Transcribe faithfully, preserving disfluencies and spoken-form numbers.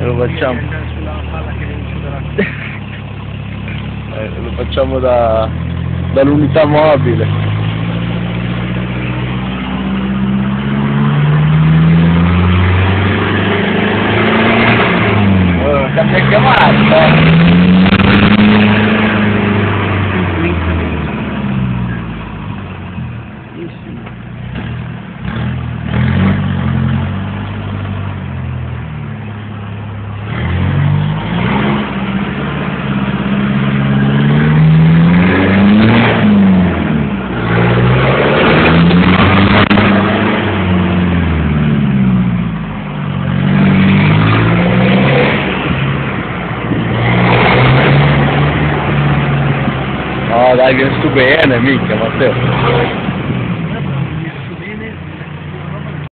Lo facciamo. Sulla palla che viene su dalla... Eh, lo facciamo da dall'unità mobile. Oh, cambia chiamata, eh. No dai, vieni tu bene, mica Matteo.